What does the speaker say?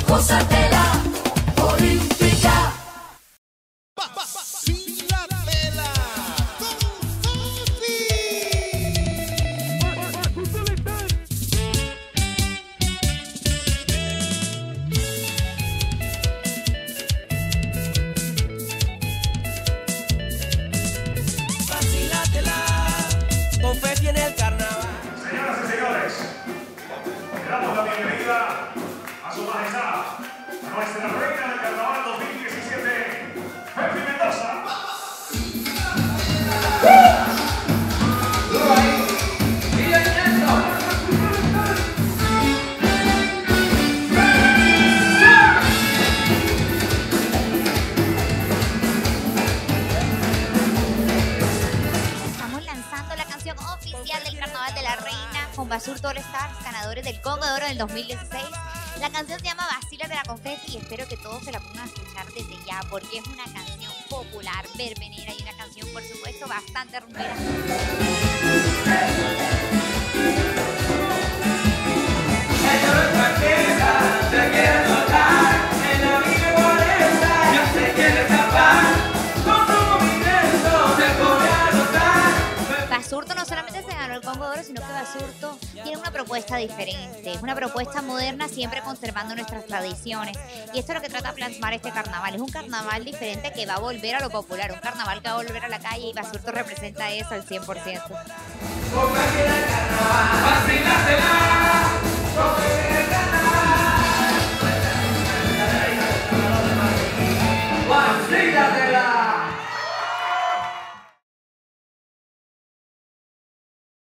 Gózatela olímpica. Sin la tela con Sofi. Vacílatela, confeti en el carnaval. Señoras y señores, le damos la bienvenida a su majestad, a nuestra reina del carnaval 2017, Pepi Mendoza. Estamos lanzando la canción oficial del Carnaval de la Reina con Basurto All Stars, ganadores del Congo de Oro del 2016. La canción se llama Vacílate la Confeti y espero que todos se la pongan a escuchar desde ya porque es una canción popular, verbenera y una canción, por supuesto, bastante rumbera. Basurto no solamente se ganó el Congo de Oro, sino que Basurto tiene una propuesta diferente, es una propuesta moderna, siempre conservando nuestras tradiciones. Y esto es lo que trata de plasmar este carnaval. Es un carnaval diferente que va a volver a lo popular, un carnaval que va a volver a la calle y Basurto representa eso al 100%.